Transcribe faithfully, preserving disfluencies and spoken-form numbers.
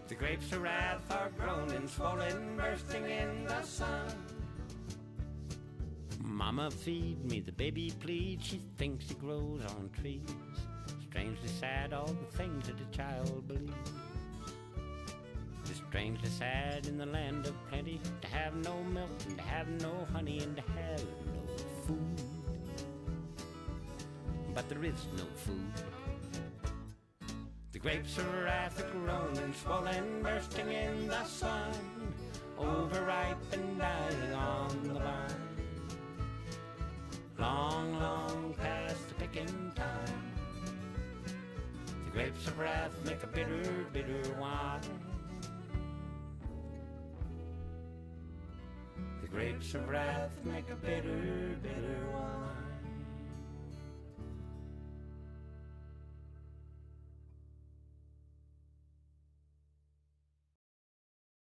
The grapes of wrath are grown and swollen, bursting in the sun. Mama, feed me, the baby pleads. She thinks it grows on trees. Strangely sad, all the things that a child believes. It's strangely sad in the land of plenty to have no milk and to have no honey and to have no food. But there is no food. The grapes of wrath are grown and swollen, bursting in the sun, overripe and dying on the vine. Long, long past the picking time. The grapes of wrath make a bitter, bitter wine. The grapes of wrath make a bitter, bitter wine.